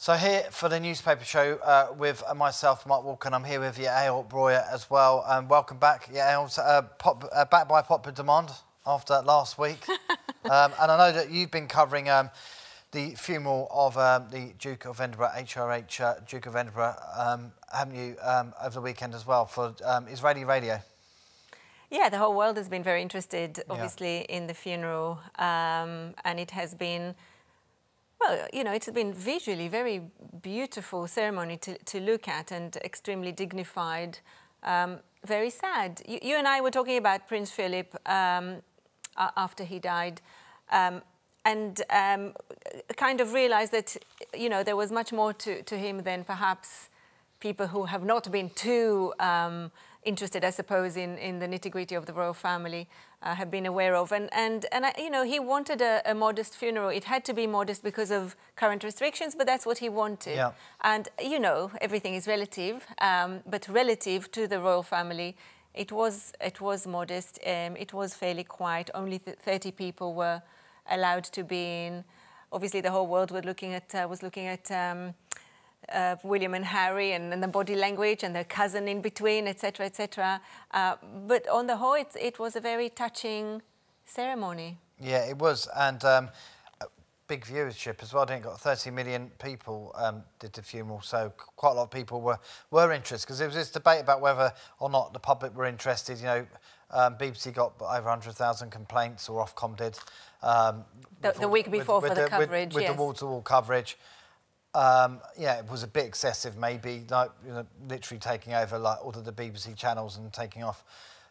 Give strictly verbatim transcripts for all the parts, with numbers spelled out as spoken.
So here for the newspaper show uh, with myself, Mark Walker, and I'm here with Yael Breuer as well. Um, welcome back, Yael. Uh, pop, uh, back by popular demand after last week. um, and I know that you've been covering um, the funeral of um, the Duke of Edinburgh, H R H uh, Duke of Edinburgh, um, haven't you, um, over the weekend as well for um, Israeli radio? Yeah, the whole world has been very interested, obviously, yeah. in the funeral, um, and it has been, well, you know, it's been visually very beautiful ceremony to, to look at and extremely dignified, um, very sad. You, you and I were talking about Prince Philip um, after he died, um, and um, kind of realised that, you know, there was much more to, to him than perhaps people who have not been too um, interested, I suppose, in, in the nitty-gritty of the royal family uh, have been aware of. And, and, and I, you know, he wanted a, a modest funeral. It had to be modest because of current restrictions, but that's what he wanted. Yeah. And, you know, everything is relative, um, but relative to the royal family, it was, it was modest. Um, it was fairly quiet. Only th thirty people were allowed to be in. Obviously, the whole world were looking at, uh, was looking at um, Uh, William and Harry and, and the body language and their cousin in between, et cetera, et cetera. Uh, but on the whole, it, it was a very touching ceremony. Yeah, it was, and um, big viewership as well. I think got thirty million people um, did the funeral, so quite a lot of people were were interested, because there was this debate about whether or not the public were interested. You know, um, B B C got over one hundred thousand complaints, or Ofcom did. Um, the, before, the week before with, for with the, the coverage, with, with yes. the wall-to-wall coverage. Um, yeah, it was a bit excessive, maybe, like, you know, literally taking over like all of the B B C channels and taking off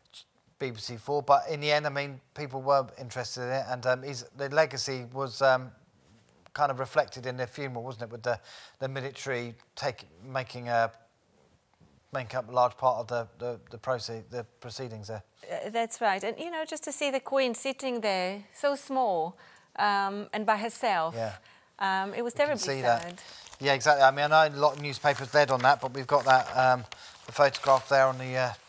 B B C four. But in the end, I mean, people were interested in it, and um, his, the legacy was um, kind of reflected in their funeral, wasn't it? With the the military take, making a making up a large part of the the, the, proceed, the proceedings there. Uh, that's right, and you know, just to see the Queen sitting there, so small, um, and by herself. Yeah. Um, it was terribly sad. That. Yeah, exactly. I mean, I know a lot of newspapers led on that, but we've got that um, the photograph there on the uh,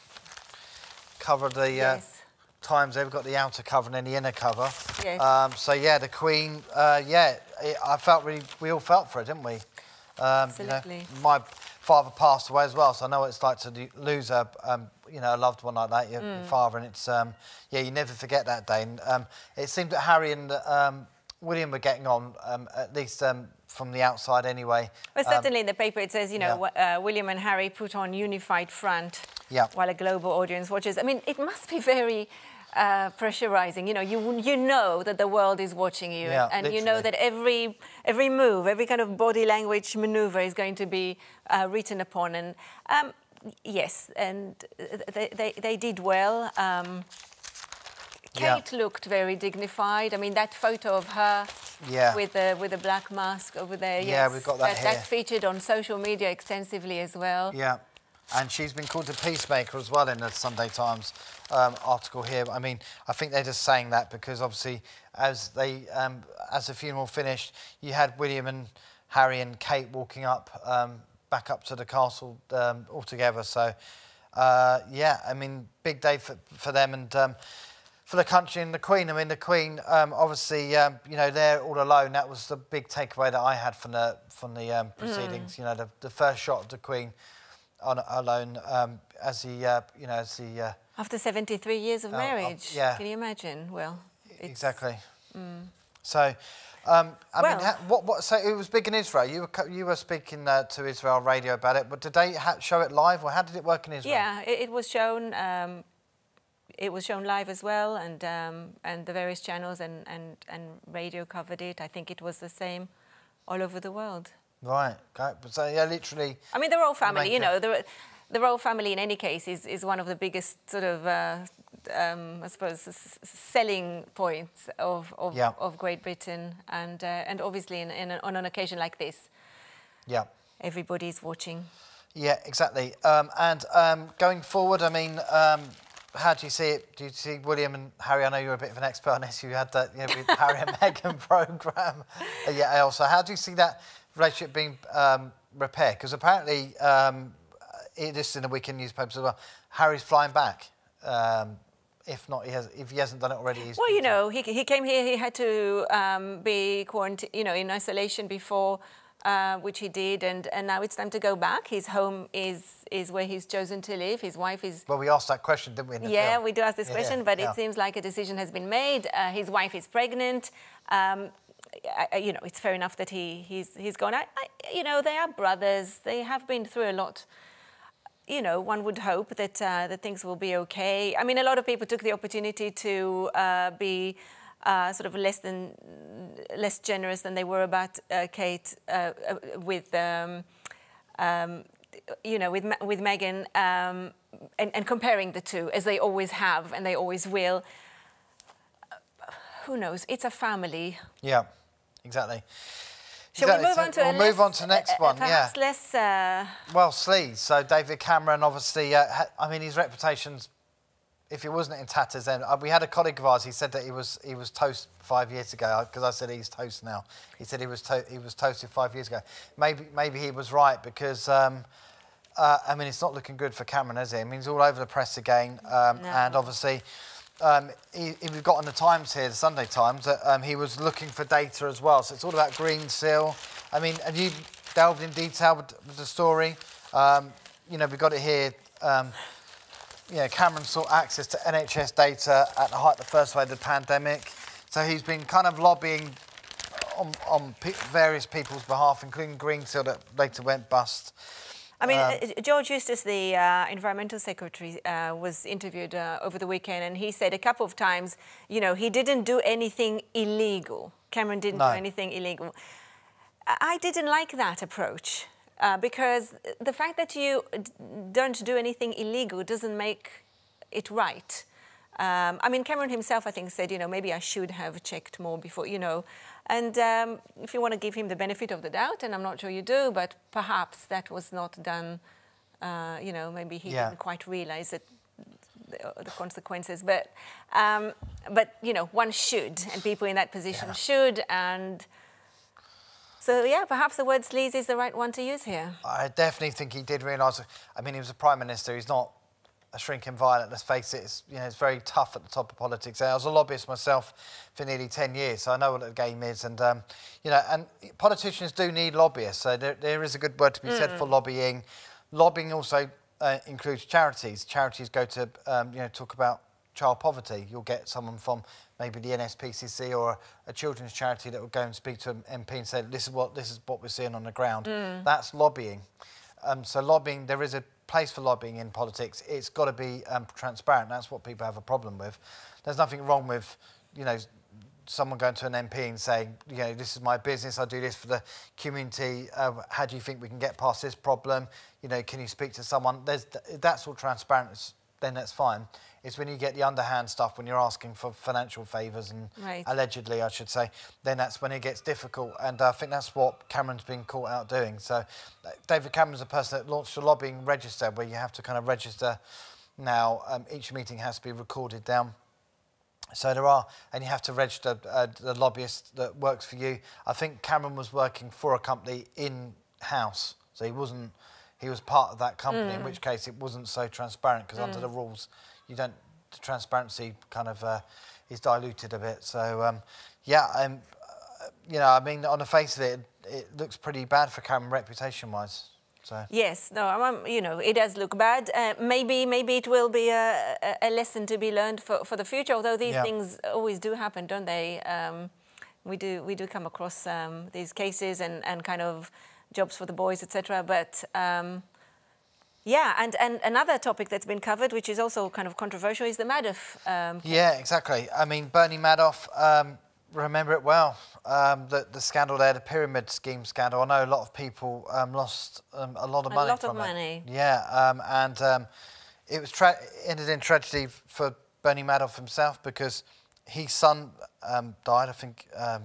cover of the uh, yes. Times. They've got the outer cover and then the inner cover. Yes. Um, so yeah, the Queen. Uh, yeah, it, I felt really. We all felt for it, didn't we? Um, Absolutely. You know, my father passed away as well, so I know what it's like to lose a, um, you know, a loved one like that, your, mm. your father, and it's um, yeah, you never forget that day. And um, it seemed that Harry and um, William were getting on, um, at least um, from the outside anyway. Well, certainly um, in the paper it says, you know, yeah. uh, William and Harry put on unified front yeah. while a global audience watches. I mean, it must be very uh, pressurising. You know, you you know that the world is watching you, yeah, and literally. you know that every every move, every kind of body language manoeuvre is going to be uh, written upon. And um, yes, and they they, they did well. Um, Kate yeah. looked very dignified. I mean, that photo of her yeah. with the with the black mask over there. Yes, yeah, we've got that, that here. That featured on social media extensively as well. Yeah, and she's been called a peacemaker as well in the Sunday Times um, article here. I mean, I think they're just saying that because obviously, as they um, as the funeral finished, you had William and Harry and Kate walking up um, back up to the castle um, all together. So, uh, yeah, I mean, big day for for them and. Um, For the country and the Queen. I mean, the Queen, um, obviously, um, you know, they're all alone. That was the big takeaway that I had from the from the um, proceedings. Mm. You know, the, the first shot of the Queen on alone um, as the, uh, you know, as the... Uh, After seventy-three years of uh, marriage. Uh, yeah. Can you imagine? Well, it's, exactly. Mm. So, um, I well, mean, what, what? So it was big in Israel. You were you were speaking uh, to Israel radio about it, but did they ha show it live, or how did it work in Israel? Yeah, it, it was shown. Um, It was shown live as well, and um, and the various channels and, and, and radio covered it. I think it was the same all over the world. Right. Okay. So yeah, literally. I mean, the royal family. You know, the the royal family in any case is is one of the biggest sort of uh, um, I suppose selling points of of, yeah. of Great Britain, and uh, and obviously in, in a, on an occasion like this, yeah, everybody's watching. Yeah, exactly. Um, and um, going forward, I mean. Um, How do you see it? Do you see William and Harry? I know you're a bit of an expert on this. You had that, you know, Harry and Meghan programme. Uh, yeah, also, how do you see that relationship being um, repaired? Because apparently, um, it is in the weekend newspapers as well. Harry's flying back. Um, if not, he has. If he hasn't done it already, he's. Well, you know, he he came here. He had to um, be quarantined, you know, in isolation before uh, which he did, and, and now it's time to go back. His home is is where he's chosen to live. His wife is... Well, we asked that question, didn't we, in the Yeah, film? we do ask this Yeah, question, but yeah. it seems like a decision has been made. Uh, his wife is pregnant. Um, I, you know, it's fair enough that he he's he's gone. I, I, you know, they are brothers. They have been through a lot. You know, one would hope that uh, that things will be okay. I mean, a lot of people took the opportunity to uh, be uh, sort of less than less generous than they were about uh, Kate uh, with, um, um, you know, with with Meghan, um, and, and comparing the two, as they always have and they always will. Who knows? It's a family. Yeah, exactly. Shall exactly. we move so on to we'll a move less, on to the next uh, one? Perhaps yeah. less. Uh... Well, sleaze. So David Cameron, obviously, uh, ha I mean, his reputation's. If it wasn't in tatters, then uh, we had a colleague of ours. He said that he was he was toast five years ago because I said he's toast now. He said he was to he was toasted five years ago. Maybe maybe he was right because. Um, uh, I mean, it's not looking good for Cameron, is it? I mean, he's all over the press again, um, No. and obviously. Um, he, he, we've got on the Times here, the Sunday Times, that um, he was looking for data as well. So it's all about Green Seal. I mean, have you delved in detail with, with the story? Um, you know, we've got it here. Um, you know, Cameron sought access to N H S data at the height of the first wave of the pandemic. So he's been kind of lobbying on, on pe various people's behalf, including Green Seal, that later went bust. I mean, Um, uh, George Eustace, the uh, environmental secretary, uh, was interviewed uh, over the weekend, and he said a couple of times, you know, he didn't do anything illegal. Cameron didn't No. do anything illegal. I didn't like that approach uh, because the fact that you d don't do anything illegal doesn't make it right. Um, I mean, Cameron himself, I think, said, you know, maybe I should have checked more before, you know. And um, if you want to give him the benefit of the doubt, and I'm not sure you do, but perhaps that was not done, uh, you know, maybe he Yeah. didn't quite realise that the, the consequences. But, um, but, you know, one should, and people in that position Yeah. should. And so, yeah, perhaps the word sleaze is the right one to use here. I definitely think he did realise. I mean, he was a prime minister. He's not a shrinking violet. Let's face it. It's, you know, it's very tough at the top of politics. I was a lobbyist myself for nearly ten years, so I know what the game is. And um, you know, and politicians do need lobbyists. So there, there is a good word to be mm. said for lobbying. Lobbying also uh, includes charities. Charities go to um, you know, talk about child poverty. You'll get someone from maybe the N S P C C or a, a children's charity that will go and speak to an M P and say, this is what this is what we're seeing on the ground. Mm. That's lobbying. Um, so lobbying, there is a place for lobbying in politics. It's got to be um, transparent. That's what people have a problem with. There's nothing wrong with, you know, someone going to an M P and saying, you know, this is my business, I do this for the community, uh, how do you think we can get past this problem? You know, can you speak to someone? There's, that's all transparent, then that's fine. It's when you get the underhand stuff, when you're asking for financial favours and right. allegedly, I should say, then that's when it gets difficult. And uh, I think that's what Cameron's been caught out doing. So uh, David Cameron's a person that launched a lobbying register where you have to kind of register now. Um, each meeting has to be recorded down. So there are, and you have to register uh, the lobbyist that works for you. I think Cameron was working for a company in-house, so he wasn't, he was part of that company, mm. in which case it wasn't so transparent, because mm. under the rules, you don't, the transparency kind of uh, is diluted a bit. So, um, yeah, um, you know, I mean, on the face of it, it looks pretty bad for Cameron reputation-wise. So. Yes, no, um, you know, it does look bad. Uh, maybe, maybe it will be a, a lesson to be learned for, for the future. Although these yeah. things always do happen, don't they? Um, we do, we do come across um, these cases and, and kind of jobs for the boys, et cetera. But um, yeah, and and another topic that's been covered, which is also kind of controversial, is the Madoff. Um, yeah, exactly. I mean, Bernie Madoff. Um, remember it well. Um, the, the scandal there, the pyramid scheme scandal. I know a lot of people um, lost um, a lot of money from it. A lot from of it. money. Yeah, um, and um, it was tra ended in tragedy for Bernie Madoff himself, because his son um, died, I think, um,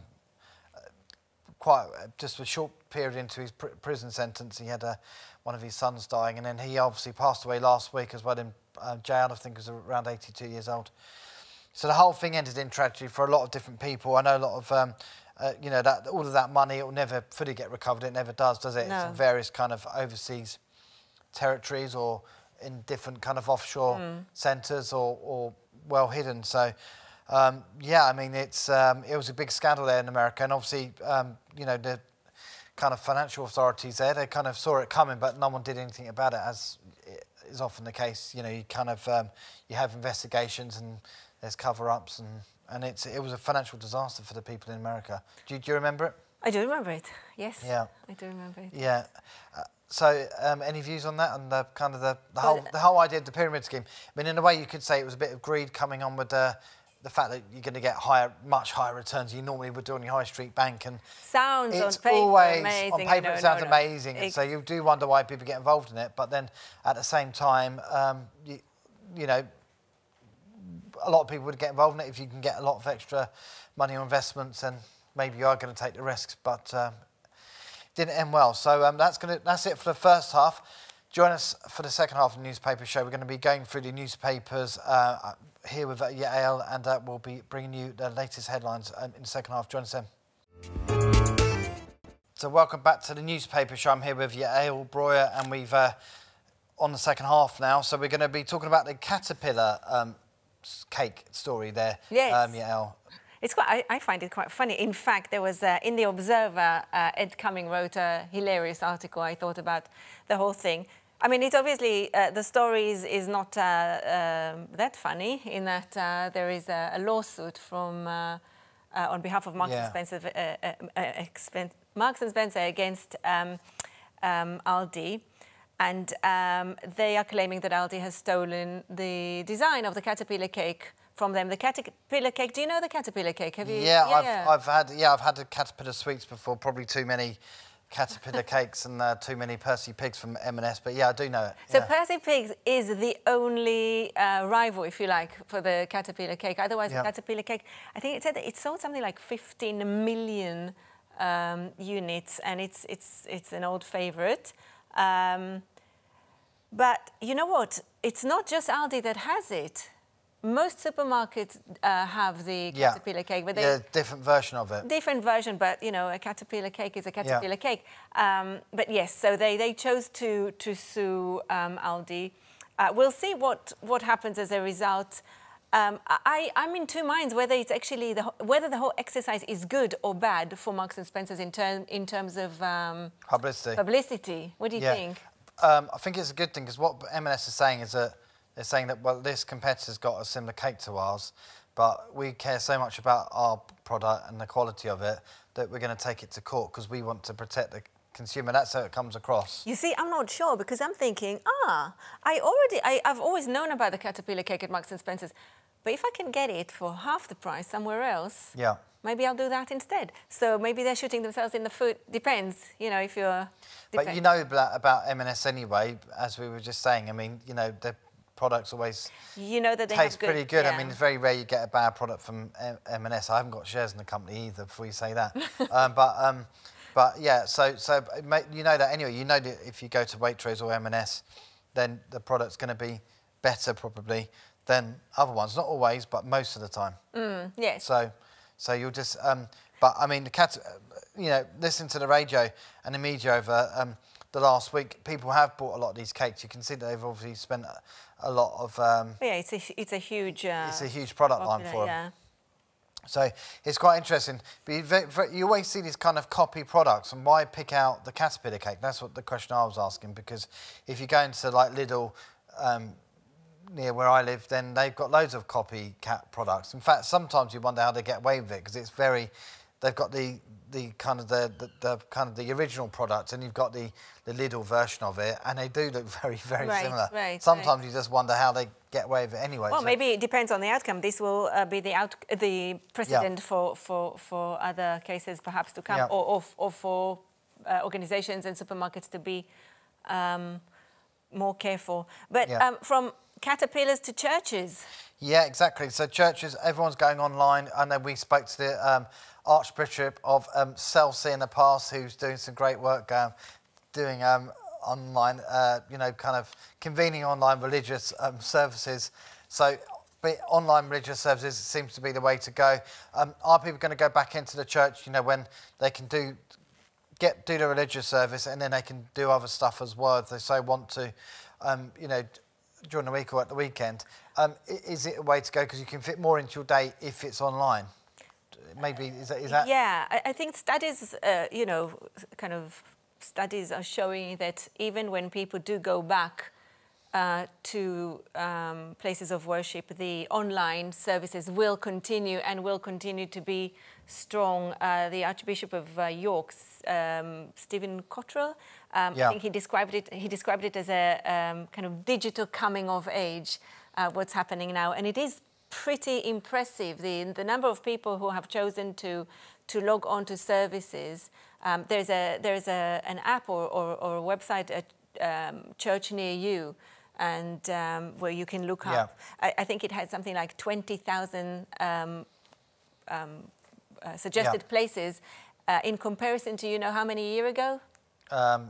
quite just a short period into his pr prison sentence. He had a, one of his sons dying, and then he obviously passed away last week as well in uh, jail. I think he was around eighty-two years old. So the whole thing ended in tragedy for a lot of different people. I know a lot of, um, uh, you know, that all of that money, it will never fully get recovered. It never does, does it? No. It's in various kind of overseas territories or in different kind of offshore mm. centres or, or well hidden. So, um, yeah, I mean, it's um, it was a big scandal there in America. And obviously, um, you know, the kind of financial authorities there. They kind of saw it coming, but no one did anything about it, as is often the case. You know, you kind of um, you have investigations and there's cover-ups, and and it's it was a financial disaster for the people in America. Do you, do you remember it? I do remember it. Yes. Yeah. I do remember it. Yeah. Uh, so, um, any views on that and the kind of the, the whole the whole idea of the pyramid scheme? I mean, in a way, you could say it was a bit of greed coming on with the the fact that you're going to get higher, much higher returns than you normally would do on your high street bank, and sounds it's on paper always amazing. on paper no, it sounds no, no. amazing, and so you do wonder why people get involved in it. But then at the same time, um, you, you know, a lot of people would get involved in it if you can get a lot of extra money or investments, and maybe you are going to take the risks. But um, didn't end well. So um, that's gonna that's it for the first half. Join us for the second half of the newspaper show. We're going to be going through the newspapers uh, here with uh, Yael, and uh, we'll be bringing you the latest headlines um, in the second half. Join us then. So welcome back to the newspaper show. I'm here with Yael Breuer, and we've uh, on the second half now. So we're going to be talking about the caterpillar um, cake story there. Yes. Um, Yael. It's quite, I, I find it quite funny. In fact, there was uh, in the Observer, uh, Ed Cumming wrote a hilarious article. I thought about the whole thing. I mean, it's obviously uh, the story is, is not uh, uh, that funny in that uh, there is a, a lawsuit from uh, uh, on behalf of Marks Yeah. and Spencer, uh, uh, uh, expen Marks and Spencer against um, um, Aldi. And um, they are claiming that Aldi has stolen the design of the caterpillar cake from them. The caterpillar cake. Do you know the caterpillar cake? Have you? Yeah, yeah I've, yeah. I've had yeah I've had the caterpillar sweets before. Probably too many caterpillar cakes and uh, too many Percy Pigs from M and S. But yeah, I do know it. So yeah. Percy Pigs is the only uh, rival, if you like, for the caterpillar cake. Otherwise, Yeah. the caterpillar cake, I think it said that it sold something like fifteen million um, units, and it's it's it's an old favourite. Um, but you know what? It's not just Aldi that has it. Most supermarkets uh, have the Yeah. caterpillar cake, but they Yeah, different version of it. different version. But you know, a caterpillar cake is a caterpillar Yeah. cake. Um, but yes, so they they chose to to sue um, Aldi. Uh, we'll see what what happens as a result. Um, I I'm in two minds whether it's actually the wh- whether the whole exercise is good or bad for Marks and Spencer's in term in terms of um, Publicity. publicity. What do you Yeah. think? Um, I think it's a good thing, because what M and S is saying is that they're saying that, well, this competitor's got a similar cake to ours, but we care so much about our product and the quality of it that we're going to take it to court because we want to protect the consumer. That's how it comes across. You see, I'm not sure, because I'm thinking, ah, I already, I, I've always known about the caterpillar cake at Marks and Spencer's, but if I can get it for half the price somewhere else, Yeah. maybe I'll do that instead. So maybe they're shooting themselves in the foot. Depends, you know, if you're... But depend- you know about, about M and S anyway, as we were just saying. I mean, you know, their products always You know that they taste have good, pretty good. yeah. I mean, it's very rare you get a bad product from M and S. I haven't got shares in the company either, before you say that. um, but um, but yeah, so so you know that anyway. You know that if you go to Waitrose or M and S, then the product's going to be better probably than other ones. Not always, but most of the time. Mm, yes. So so you'll just. Um, but I mean, the cat. You know, listen to the radio and the media over um, the last week. People have bought a lot of these cakes. You can see that they've obviously spent a, a lot of. Um, yeah, it's a it's a huge. Uh, it's a huge product line popular, for them. yeah. So it's quite interesting. But you, ve- ve- you always see these kind of copy products, and why pick out the caterpillar cake? That's what the question I was asking. Because if you go into like Lidl um, near where I live, then they've got loads of copycat products. In fact, sometimes you wonder how they get away with it, because it's very. They've got the the kind of the, the, the kind of the original product, and you've got the the Lidl version of it, and they do look very very Right, similar. right, Sometimes right. you just wonder how they get away with it anyway. Well, So- maybe it depends on the outcome. This will uh, be the out the precedent for, for for other cases perhaps to come, Yeah. or, or or for uh, organisations and supermarkets to be um, more careful. But Yeah. um, from caterpillars to churches. Yeah, exactly. So churches, everyone's going online. I know we spoke to the um, Archbishop of um, Chelsea in the past, who's doing some great work, um, doing um, online, uh, you know, kind of convening online religious um, services. So but online religious services seems to be the way to go. Um, are people going to go back into the church, you know, when they can do get do the religious service, and then they can do other stuff as well if they so want to, um, you know, during the week or at the weekend? Um, i- is it a way to go, because you can fit more into your day if it's online? maybe, is that... Is that yeah, I, I think studies, uh, you know, kind of studies are showing that even when people do go back uh, to um, places of worship, the online services will continue and will continue to be strong. Uh, the Archbishop of uh, York, um, Stephen Cottrell, um, yeah. I think he described it. He described it as a um, kind of digital coming of age. Uh, what's happening now, and it is pretty impressive. The the number of people who have chosen to to log on to services. Um, there's a there's a an app or or, or a website at um, church near you. And um, where you can look yeah. up. I, I think it had something like twenty thousand um, um, uh, suggested yeah. places. Uh, in comparison to, you know, how many years ago? Um,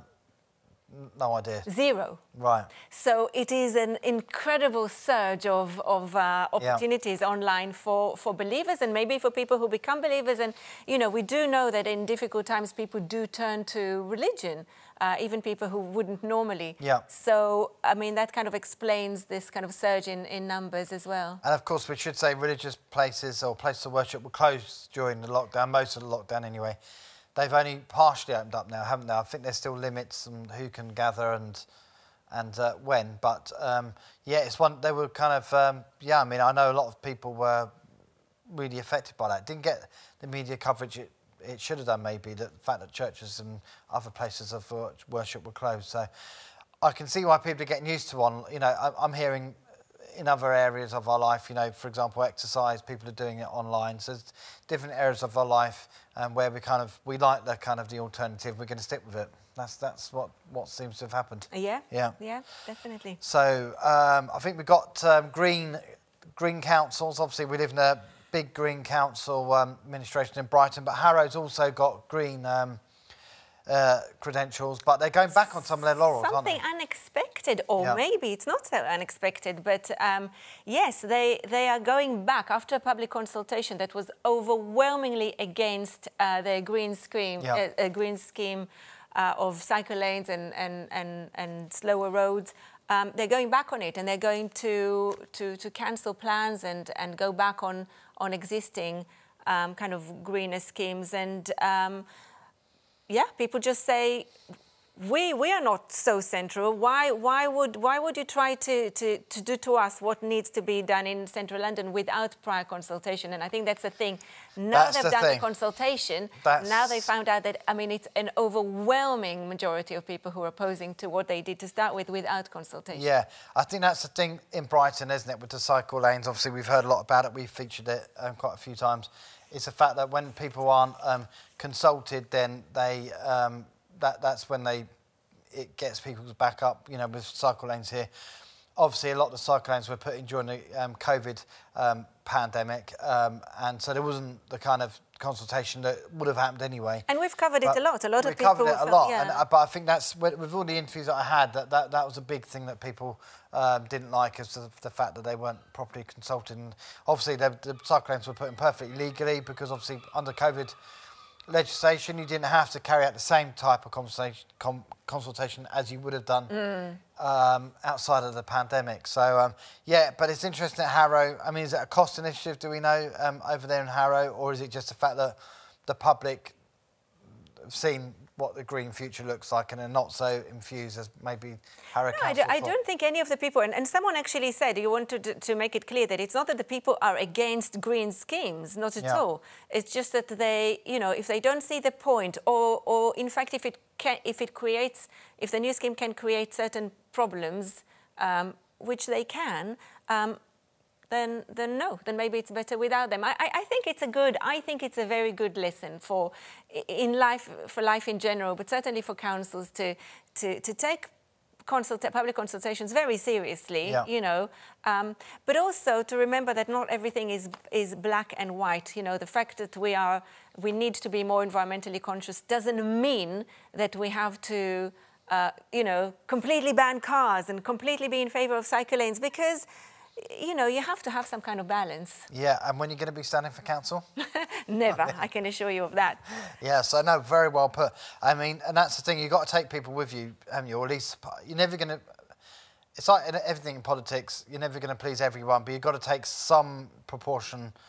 no idea. Zero. Right. So it is an incredible surge of, of uh, opportunities yeah. online for, for believers and maybe for people who become believers. And, you know, we do know that in difficult times people do turn to religion. Uh, even people who wouldn't normally. Yeah. So, I mean, that kind of explains this kind of surge in, in numbers as well. And of course, we should say religious places or places of worship were closed during the lockdown, most of the lockdown anyway. They've only partially opened up now, haven't they? I think there's still limits on who can gather and and uh, when. But um, yeah, it's one. They were kind of um, yeah. I mean, I know a lot of people were really affected by that. Didn't get the media coverage it, it should have done, maybe, the fact that churches and other places of worship were closed. So I can see why people are getting used to one. You know, I'm hearing in other areas of our life, you know, for example, exercise, people are doing it online. So there's different areas of our life um, where we kind of, we like the kind of the alternative, we're going to stick with it. That's that's what, what seems to have happened. Yeah, yeah, yeah, definitely. So um, I think we've got um, green, green councils. Obviously, we live in a big green council um, administration in Brighton, but Harrow's also got green um, uh, credentials, but they're going back on some of their laurels, aren't they? Something unexpected, or yeah. maybe it's not so unexpected, but um, yes, they, they are going back after a public consultation that was overwhelmingly against uh, their green scheme, yeah. uh, uh, green scheme uh, of cycle lanes and, and, and, and slower roads. Um, they're going back on it, and they're going to to, to cancel plans and, and go back on on existing um, kind of greener schemes. And um, yeah, people just say, we we are not so central. Why why would why would you try to, to, to do to us what needs to be done in central London without prior consultation? And I think that's the thing. Now that's they've the done thing. the consultation, that's... now they found out that, I mean, it's an overwhelming majority of people who are opposing to what they did to start with without consultation. Yeah, I think that's the thing in Brighton, isn't it, with the cycle lanes? Obviously, we've heard a lot about it. We've featured it um, quite a few times. It's the fact that when people aren't um, consulted, then they um, that that's when they it gets people's back up. You know, with cycle lanes here. Obviously, a lot of the cycle lanes were put in during the um, COVID um, pandemic, um, and so there wasn't the kind of consultation that would have happened anyway. And we've covered but it a lot. A lot of we people... We covered it a felt, lot, yeah. and, uh, but I think that's, with all the interviews that I had, that, that, that was a big thing that people um, didn't like, is the, the fact that they weren't properly consulted. And obviously, the, the cycle lanes were put in perfectly legally, because obviously under COVID legislation, you didn't have to carry out the same type of consultation, com, consultation as you would have done mm. um, outside of the pandemic. So, um, yeah, but it's interesting at Harrow. I mean, is it a cost initiative, do we know, um, over there in Harrow, or is it just the fact that the public have seen what the green future looks like and are not so infused as maybe Harrow no, Council I, do, I don't think any of the people, and, and someone actually said, you want to, to make it clear that it's not that the people are against green schemes, not at yeah. all. It's just that they, you know, if they don't see the point, or, or in fact, if it can, if it creates, if the new scheme can create certain problems, um, which they can, um, then then no, then maybe it's better without them. I, I, I think it's a good, I think it's a very good lesson for in life, for life in general, but certainly for councils to to, to take consult public consultations very seriously, yeah. you know, um, but also to remember that not everything is is black and white. You know, the fact that we are we need to be more environmentally conscious doesn't mean that we have to, uh, you know, completely ban cars and completely be in favour of cycle lanes, because, you know, you have to have some kind of balance. Yeah, and when you're going to be standing for council? Never, I can assure you of that. Yeah, so no, very well put. I mean, and that's the thing, you've got to take people with you, haven't you? Or at least, you're never going to... It's like in everything in politics, you're never going to please everyone, but you've got to take some proportion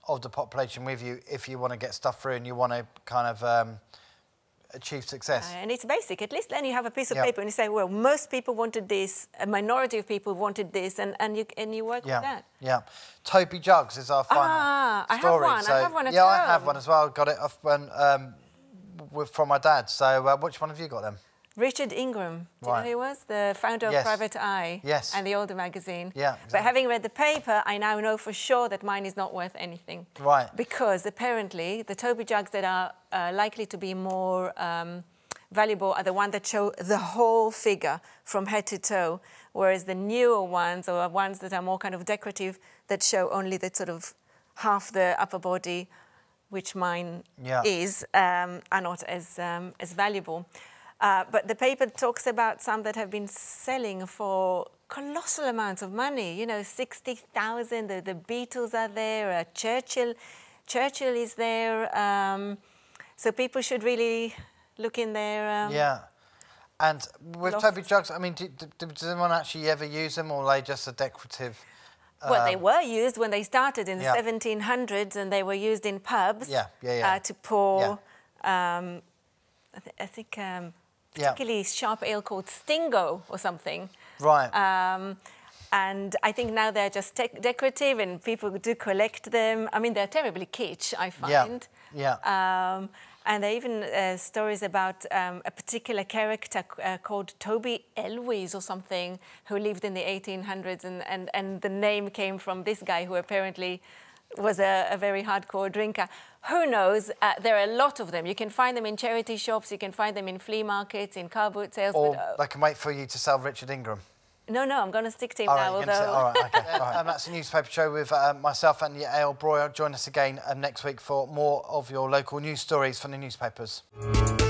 of the population with you if you want to get stuff through and you want to kind of um, achieve success. Uh, and it's basic. At least then you have a piece of yep. paper and you say, well, most people wanted this, a minority of people wanted this, and, and, you, and you work yeah. with that. Yeah. Toby Jugs is our final ah, story. I have one. So, I have one at Yeah, home. I have one as well. Got it off when, um, with, from my dad. So uh, which one have you got then? Richard Ingram, do you right. know who he was? The founder yes. of Private Eye yes. and the older magazine. Yeah, exactly. But having read the paper, I now know for sure that mine is not worth anything. Right. Because apparently the Toby Jugs that are uh, likely to be more um, valuable are the ones that show the whole figure from head to toe, whereas the newer ones, or ones that are more kind of decorative, that show only the sort of half the upper body, which mine yeah. is, um, are not as, um, as valuable. Uh, but the paper talks about some that have been selling for colossal amounts of money. You know, sixty thousand. The, the Beatles are there. Uh, Churchill, Churchill is there. Um, so people should really look in there. Um, yeah. And with loft. Toby Jugs, I mean, do, do, does anyone actually ever use them, or are they just a decorative? Um, well, they were used when they started in the yeah. seventeen hundreds, and they were used in pubs. Yeah, yeah, yeah. Uh, to pour. Yeah. Um, I, th I think. Um, particularly yeah. sharp ale called Stingo or something. Right. Um, and I think now they're just decorative and people do collect them. I mean, they're terribly kitsch, I find. Yeah. yeah. Um, and there are even uh, stories about um, a particular character uh, called Toby Elwes or something, who lived in the eighteen hundreds, and, and, and the name came from this guy who apparently was a, a very hardcore drinker. Who knows? Uh, there are a lot of them. You can find them in charity shops, you can find them in flea markets, in car boot sales. Or but, uh, they can wait for you to sell Richard Ingram. No, no, I'm going to stick to him all now, right, although... Say, all right, OK. all right. Um, that's a newspaper show with uh, myself and Yael Breuer. Join us again um, next week for more of your local news stories from the newspapers.